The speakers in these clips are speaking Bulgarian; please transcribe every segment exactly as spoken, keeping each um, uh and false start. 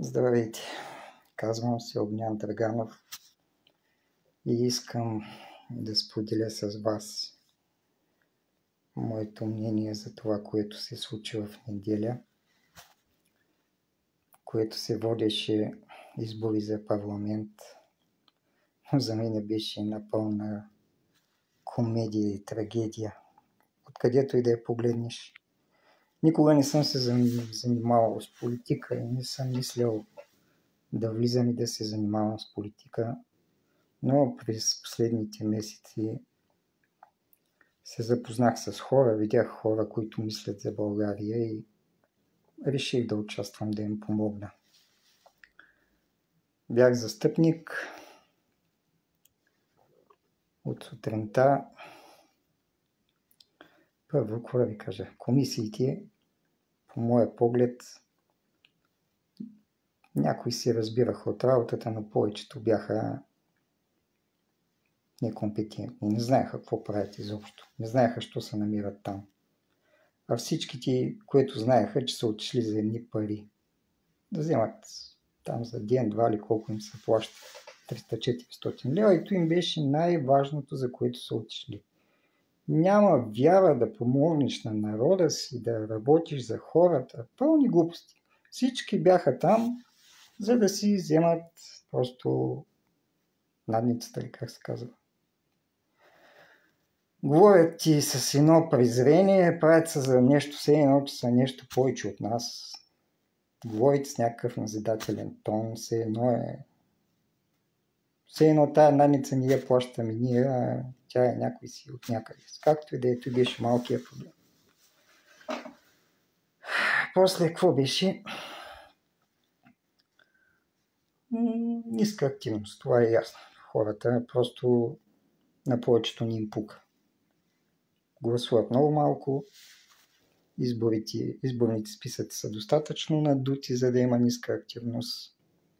Здравейте! Казвам се Огнян Драганов и искам да споделя с вас моето мнение за това, което се случи в неделя, което се водеше избори за парламент. Но за мен беше напълна комедия и трагедия. Откъдето и да я погледнеш. Никога не съм се занимавал с политика и не съм мислял да влизам и да се занимавам с политика, но през последните месеци се запознах с хора, видях хора, които мислят за България и реших да участвам, да им помогна. Бях застъпник от сутринта. Първо, какво да ви кажа, комисиите, по моя поглед, някои си разбираха от работата, но повечето бяха некомпетентни. Не знаеха какво правят изобщо. Не знаеха, що се намират там. А всичките, които знаеха, че са отишли за едни пари. Да вземат там за ден, два или колко им се плаща, триста до четиристотин лева, и то им беше най-важното, за което са отишли. Няма вяра да помогнеш на народа си, да работиш за хората. Пълни глупости. Всички бяха там, за да си вземат просто надницата, ли как се казва. Говорят ти с едно презрение, правят се за нещо, все едно, че са нещо повече от нас. Говорите с някакъв назидателен тон, все едно е... Все едно тая надница не я плащаме ние, а тя е някой си от някъде. Както и да е, той беше малкият проблем. После какво беше? Ниска активност, това е ясно. Хората просто на повечето ни им пука. Гласуват много малко, изборите, изборните списъци са достатъчно надути, за да има ниска активност.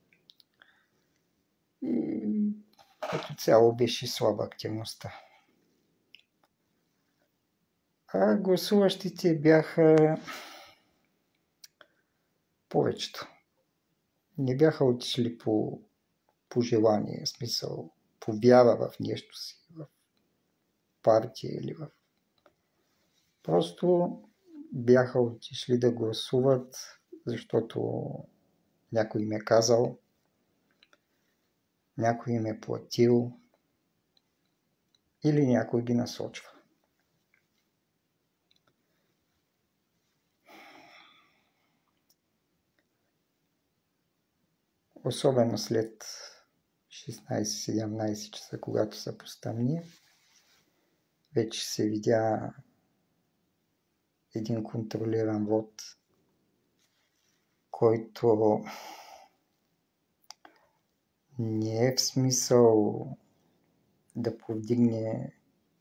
И като цяло беше слаба активността. А гласуващите бяха повечето. Не бяха отишли по, по желание, в смисъл, по вяра в нещо си, в партия или в... Просто бяха отишли да гласуват, защото някой им е казал, някой им е платил или някой ги насочва. Особено след шестнайсет-седемнайсет часа, когато са постъмни, вече се видя един контролиран вод, който не е в смисъл да повдигне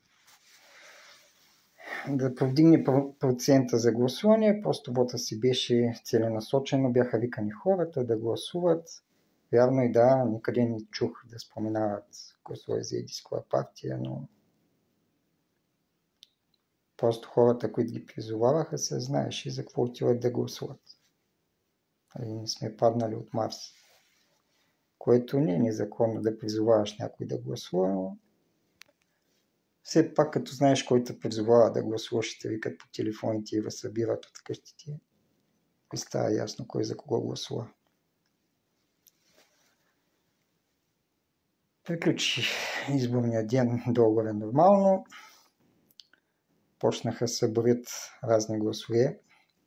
да повдигне процента за гласуване, просто вота си беше целенасочено, бяха викани хората да гласуват. Вярно и да, никъде не чух да споменават гласувай за еди с коя партия, но просто хората, които ги призоваваха, се знаеше за какво отиват да гласуват. И не сме паднали от Марс. Което не е незаконно да призоваваш някой да гласува, но все пак като знаеш кой те призовава да гласуваш, те викат по телефоните и събират от къщите, и става ясно кой за кого гласува. Приключи изборния ден долу-горе нормално. Почнаха да се броят разни гласове.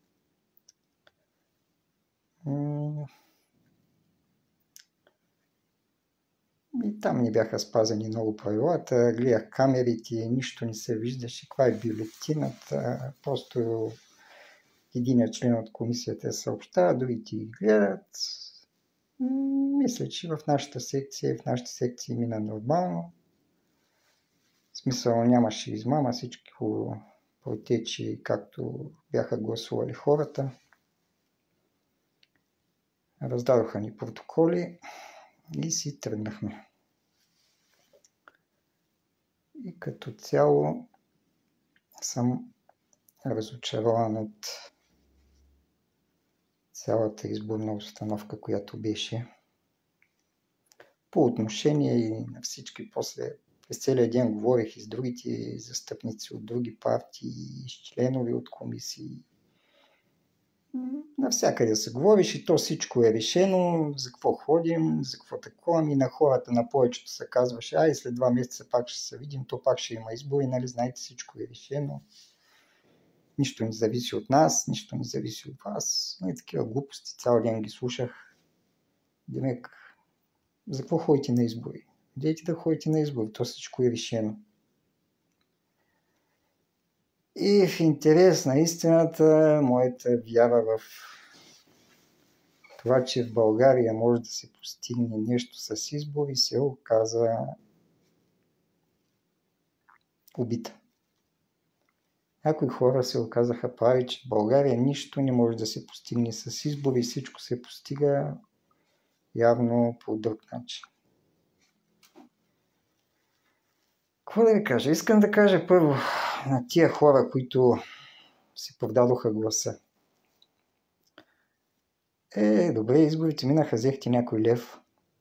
И там не бяха спазени много правилата. Гледах камерите, нищо не се виждаше. Каква е бюлетината? Просто единият член от комисията съобщава, другите ги гледат. Мисля, че в нашата секция, в нашата секция мина нормално. В смисъл нямаше измама, всичко протече както бяха гласували хората. Раздадоха ни протоколи и си тръгнахме. И като цяло съм разочарован от цялата изборна установка, която беше. По отношение и на всички, после през целия ден говорих и с другите застъпници от други партии, и с членове от комисии. Навсякъде се говориш и то всичко е решено, за какво ходим, за какво такова. И на хората на повечето се казваше, ай след два месеца пак ще се видим, то пак ще има избори, нали, знаете, всичко е решено. Нищо не зависи от нас, нищо не зависи от вас. И такива глупости, цял ден ги слушах. Демек, за какво ходите на избори? Идете да ходите на избори, то всичко е решено. И в интерес на истината, моята вяра в това, че в България може да се постигне нещо с избори, се оказа убита. Някои хора се оказаха прави, че в България нищо не може да се постигне с избори, всичко се постига явно по друг начин. Какво да ви кажа? Искам да кажа първо на тия хора, които си продадоха гласа. Е, добре, изборите минаха, взехте някой лев.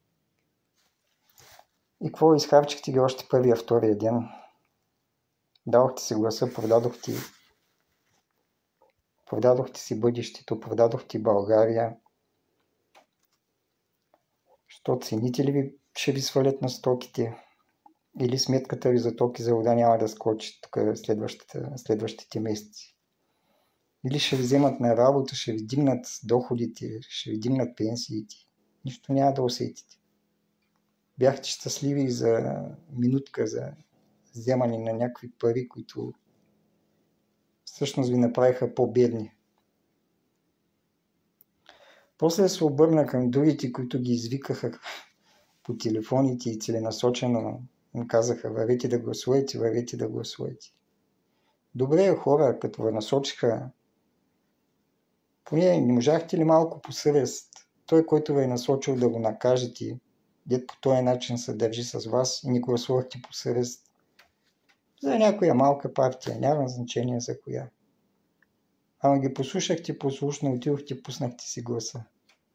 И какво изхарчихте ги още първия, втория ден? Дадохте си гласа, продадохте, продадохте си бъдещето, продадохте България. Що цените ли ви ще ви свалят на стоките? Или сметката ви за токи за вода няма да скочи тук следващите месеци? Или ще ви вземат на работа, ще ви дигнат доходите, ще ви дигнат пенсиите. Нищо няма да усетите. Бяхте щастливи за минутка, за вземане на някакви пари, които всъщност ви направиха по-бедни. После се обърна към другите, които ги извикаха по телефоните и целенасочено им казаха, вървете да гласувате, вървете да гласувате. Добре, хора, като ви насочиха, поне не можахте ли малко по съвест, той, който ви е насочил, да го накажете, дет по този начин се държи с вас и не гласувахте по съвест за някоя малка партия, няма значение за коя. Ама ги послушахте послушно, отидохте, пуснахте си гласа.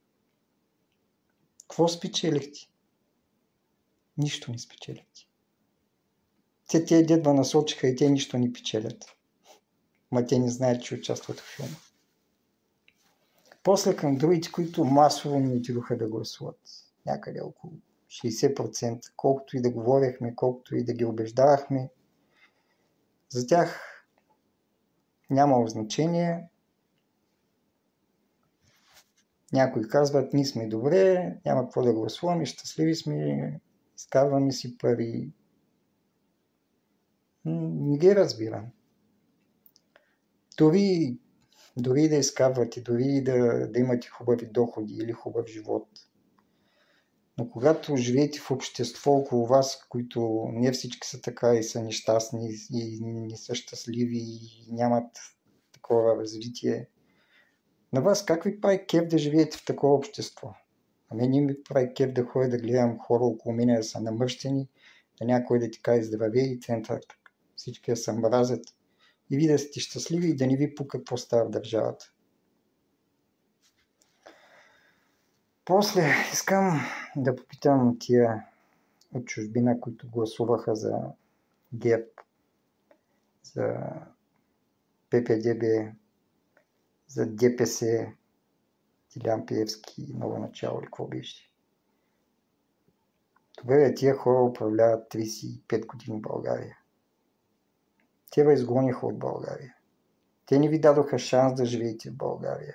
Какво спечелихте? Нищо не спечелихте. Те тези дедва насочиха и те нищо не печелят. Ма те не знаят, че участват в филма. После към другите, които масово не отидоха да гласуват. Някъде около шейсет процента. Колкото и да говорихме, колкото и да ги убеждавахме, за тях нямало значение. Някои казват, ние сме добре, няма какво да гласуваме, щастливи сме, изкарваме си пари. Не ги разбирам. Дори, дори да изкарвате, дори да, да имате хубави доходи или хубав живот. Но когато живеете в общество около вас, които не всички са така и са нещастни и не са щастливи и нямат такова развитие, на вас как ви прави кеф да живеете в такова общество? А мен не ми прави кеф да ходя да гледам хора около мене да са намърщени, да някой да ти каже здравей и т.н. Всички да се мразят и ви да сте щастливи и да не ви пука какво става в държавата. После искам да попитам тия от чужбина, които гласуваха за ГЕРБ, за Пе Пе Де Бе, за Де Пе Се, Делян Пеевски, ново начало или какво беше. Добре, тия хора управляват трийсет и пет години в България. Те ви изгониха от България. Те не ви дадоха шанс да живеете в България.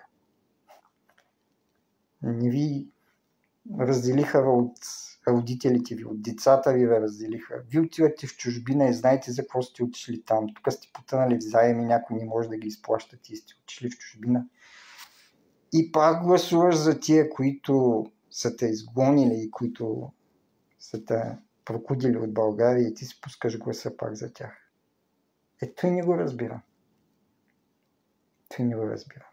Не ви разделиха от родителите ви, от децата ви ви разделиха. Вие отивате в чужбина и знаете за какво сте отишли там. Тук сте потънали в заеми, някой не може да ги изплащате и сте отишли в чужбина. И пак гласуваш за тия, които са те изгонили и които са те прокудили от България и ти спускаш гласа пак за тях. Е, той не го разбира. Той не го разбира.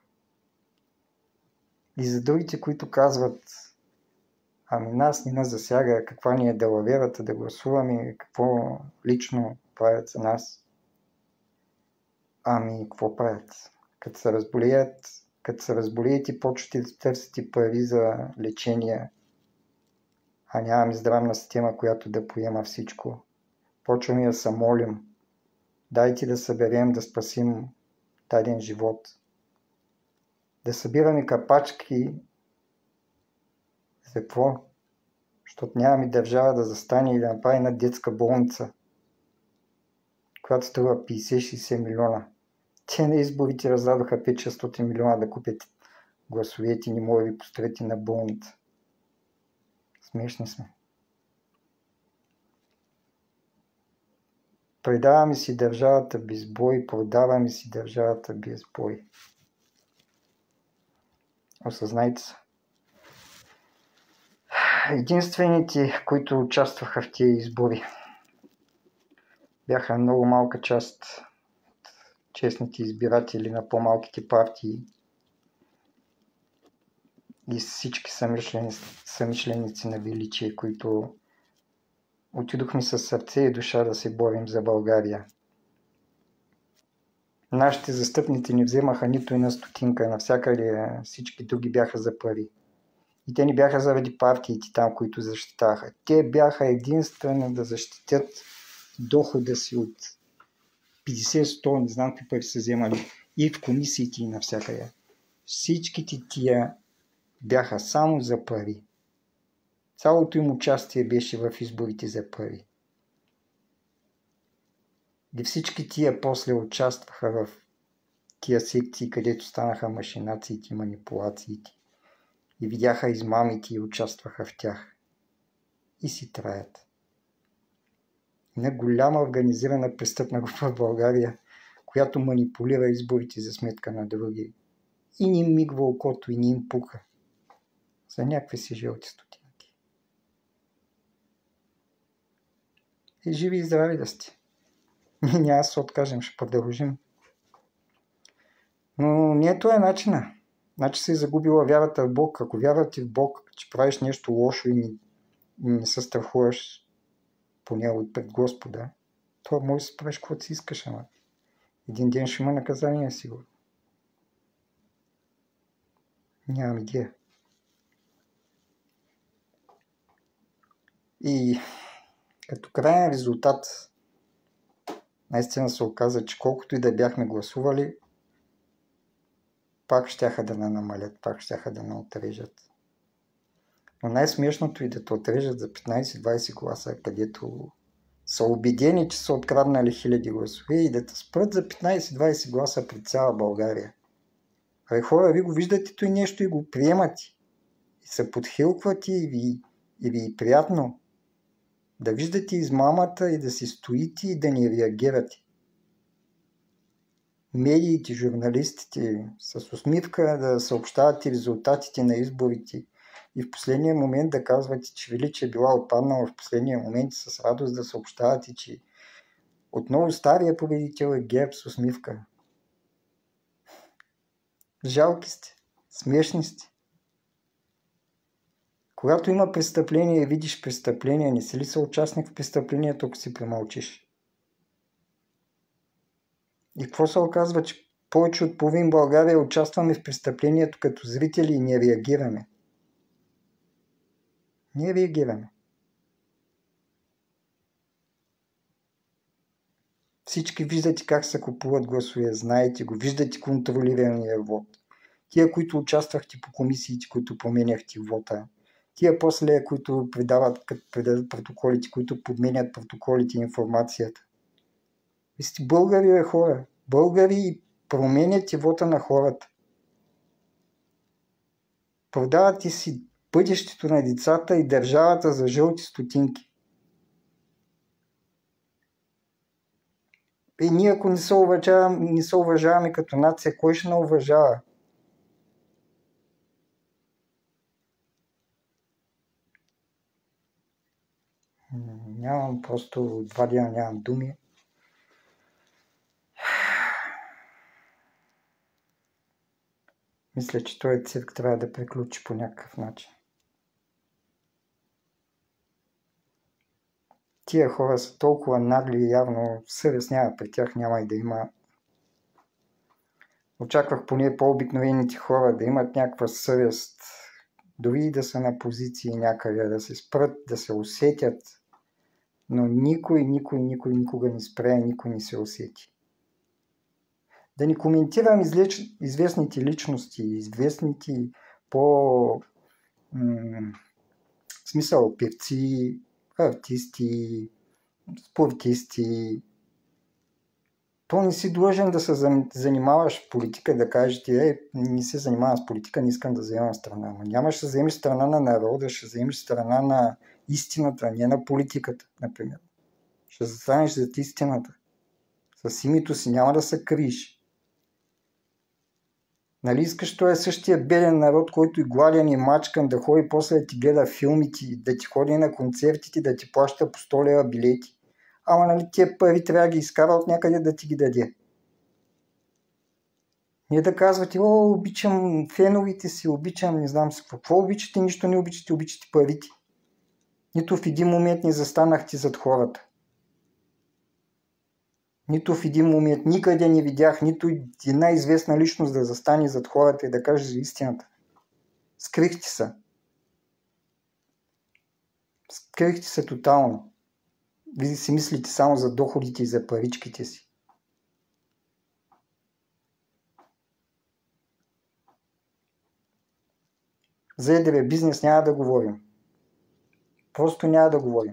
И за другите, които казват, ами нас не нас засяга, каква ни е далаверата да гласуваме, какво лично правят за нас. Ами, какво правят? Като се разболеят, Като се разболеете, почвате да търсите пари за лечение, а нямаме здравна система, която да поема всичко. Почваме да се молим. Дайте да съберем, да спасим даден живот. Да събираме капачки. За какво? Защото нямаме държава да застане и да направи една детска болница, която струва петдесет-шейсет милиона. Те на изборите раздадоха пет-шестстотин милиона да купят гласовете, не може да ви построите на болница. Смешни сме. Предаваме си държавата без бой, продаваме си държавата без бой. Осъзнайте се. Единствените, които участваха в тези избори, бяха много малка част от честните избиратели на по-малките партии и всички съмишленици на величие, които отидохме със сърце и душа да се борим за България. Нашите застъпници не вземаха нито една стотинка, навсякъде всички други бяха за пари. И те не бяха заради партиите там, които защитаха. Те бяха единствено да защитят дохода си от петдесет-сто, не знам какви пари са вземали, и в комисиите и навсякъде. Всичките тия бяха само за пари. Цялото им участие беше в изборите за пари. И всички тия после участваха в тия секции, където станаха машинациите и манипулациите. И видяха измамите и участваха в тях. И си траят. Една голяма организирана престъпна група в България, която манипулира изборите за сметка на други. И ни мигва окото, и ни им пука. За някакви си жълти стотинки. И живи и здрави да сте. Ние няма да се откажем, ще продължим. Но не е това е начина. Значи си загубила вярата в Бог. Ако вярвате в Бог, че правиш нещо лошо и не, не се страхуваш поне от пред Господа, това може да си правиш каквото си искаш, ама един ден ще има наказание, сигурно. Нямам идея. И като крайен резултат наистина се оказа, че колкото и да бяхме гласували, пак щяха да намалят, пак щяха да не отрежат. Но най-смешното е да те отрежат за петнайсет-двайсет гласа, където са убедени, че са откраднали хиляди гласове и да те спрат за петнайсет-двайсет гласа пред цяла България. Абе хора, ви го виждате той нещо и го приемате. И се подхилквате и ви, и ви е приятно да виждате измамата и да си стоите и да не реагирате. Медиите, журналистите с усмивка да съобщавате резултатите на изборите и в последния момент да казвате, че Величие е била отпаднала, в последния момент с радост да съобщавате, че отново стария победител е ГЕРБ с усмивка. Жалки сте, смешни сте. Когато има престъпление и видиш престъпление, не си ли съучастник в престъплението, ако си премълчиш? И какво се оказва, че повече от половин България участваме в престъплението като зрители и не реагираме? Не реагираме. Всички виждате как се купуват гласове, знаете го, виждате контролирания вод. Тия, които участвахте по комисиите, които променяхте вода. Тия после, които предават, предават протоколите, които подменят протоколите и информацията. Вие сте българи, бе, хора. Българи и променяте вода на хората. Продавате си бъдещето на децата и държавата за жълти стотинки. И ние, ако не се уважаваме, не се уважаваме като нация, кой ще не уважава? Нямам просто два дена, нямам думи. Мисля, че този цирк трябва да приключи по някакъв начин. Тия хора са толкова нагли и явно съвест няма при тях, няма и да има. Очаквах поне по-обикновените хора да имат някаква съвест, дори да са на позиции някъде, да се спрат, да се усетят, но никой, никой, никой никога не спре, никой не се усети. Да не коментирам излеч... известните личности, известните по м- смисъл певци, артисти, спортисти. То не си длъжен да се занимаваш в политика, да кажеш ти, е, не се занимавам с политика, не искам да вземам страна. Но нямаш да вземеш страна на народа, ще вземеш страна на истината, не на политиката, например. Ще застанеш зад истината. С името си няма да се криеш. Нали искаш той е същия беден народ, който и гладен и мачкан да ходи после да ти гледа филмите, да ти ходи на концертите, да ти плаща по сто лева билети. Ама нали тия пари трябва да ги изкара от някъде да ти ги даде. Не да казвате, о, обичам феновите си, обичам, не знам си какво обичате, нищо не обичате, обичате парите. Нито в един момент не застанахте зад хората. Нито в един момент, никъде не видях нито една известна личност да застане зад хората и да каже истината. Скрихте се. Скрихте се тотално. Вие си мислите само за доходите и за паричките си. За Е Д В бизнес няма да говорим. Просто няма да говорим.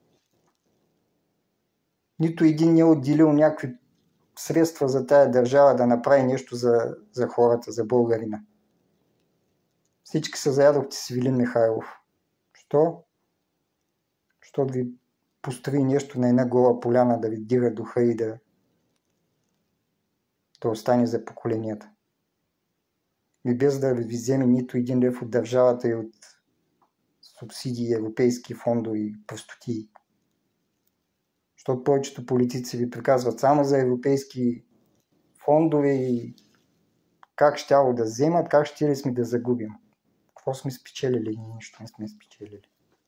Нито един не е отделил някакви средства за тая държава да направи нещо за, за хората, за българина. Всички се заядохте с Ивелин Михайлов. Що? Защото ви построи нещо на една гола поляна да ви дига духа и да, да остане за поколенията. И без да ви вземе нито един лев от държавата и от субсидии, европейски фондове и простотии. Защото повечето политици ви приказват само за европейски фондове и как щяло да вземат, как ще ли сме да загубим. Какво сме спечелили? Нищо не сме спечелили.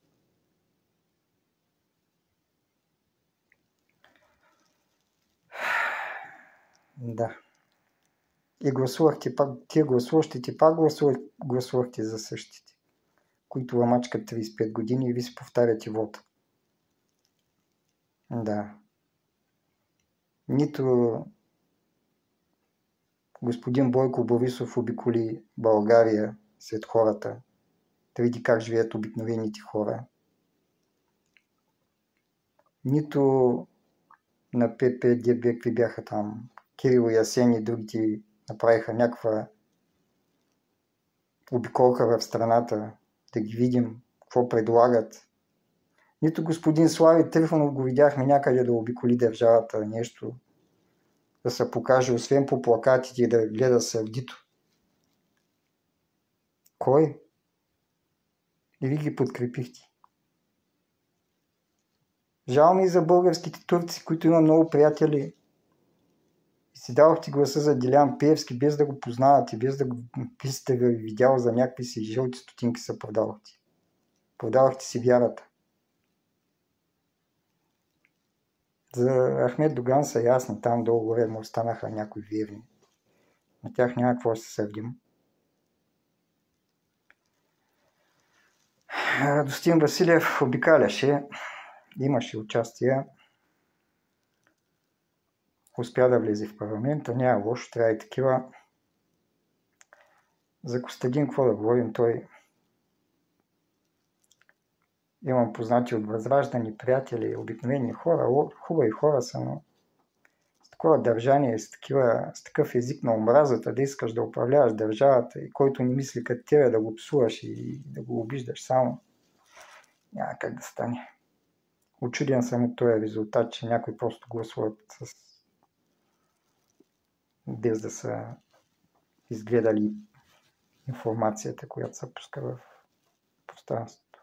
Да. И гласувахте пак, тия гласуващите пак гласувах, гласувахте за същите, които ламачкат тридесет и пет години и ви си повтаряте вода. Да. Нито господин Бойко Борисов обиколи България сред хората, да види как живеят обикновените хора. Нито на П П Д Б, какви бяха там, Кирил и Асен и другите направиха някаква обиколка в страната, да ги видим какво предлагат. Нито господин Слави Трифонов го видяхме някъде да обиколи държавата, нещо да се покаже, освен по плакатите и да гледа сърдито. Кой? И ви ги подкрепихте. Жал ми и за българските турци, които има много приятели. И си давахте гласа за Делян Пеевски, без да го познавате, без да го без да ви видял за някакви си жълти стотинки се продавахте. Продавахте си вярата. За Ахмед Доган са ясни, там долу-горе му останаха някои верни. На тях няма какво да се сърдим. Радостин Василев обикаляше, имаше участие, успя да влезе в парламента, няма лошо, трябва и такива. За Костадин какво да говорим, той имам познати от Възраждани, приятели, обикновени хора, хубави хора са, но с такова държание, с, такива, с такъв език на омразата, да искаш да управляваш държавата и който не мисли като тебе да го псуваш и да го обиждаш само, няма как да стане. Учуден съм от този резултат, че някои просто гласуват с... без да са изгледали информацията, която се пуска в пространството.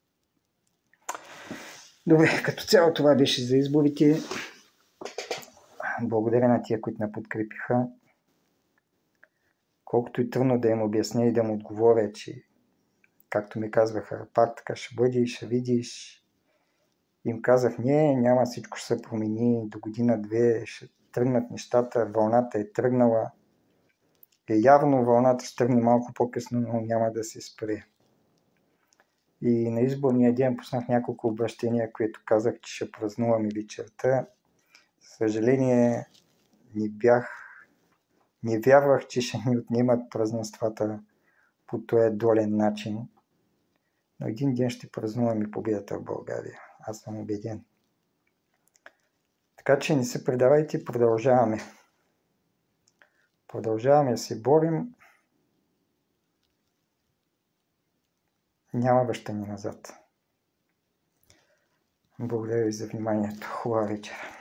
Добре, като цяло това беше за изборите. Благодаря на тия, които ме подкрепиха. Колкото и трудно да им обясня и да му отговоря, че както ми казваха, пак така ще бъде, ще видиш. Им казах, не, няма, всичко ще се промени, до година-две ще тръгнат нещата, вълната е тръгнала. е явно вълната ще тръгне малко по-късно, но няма да се спре. И на изборния ден пуснах няколко обращения, които казах, че ще празнуваме вечерта. За съжаление, не бях, не вярвах, че ще ни отнемат празненствата по този долен начин. Но един ден ще празнуваме победата в България. Аз съм убеден. Така че не се предавайте, продължаваме. Продължаваме да се борим. Няма връщане назад. Благодаря ви за вниманието. Хубава вечер.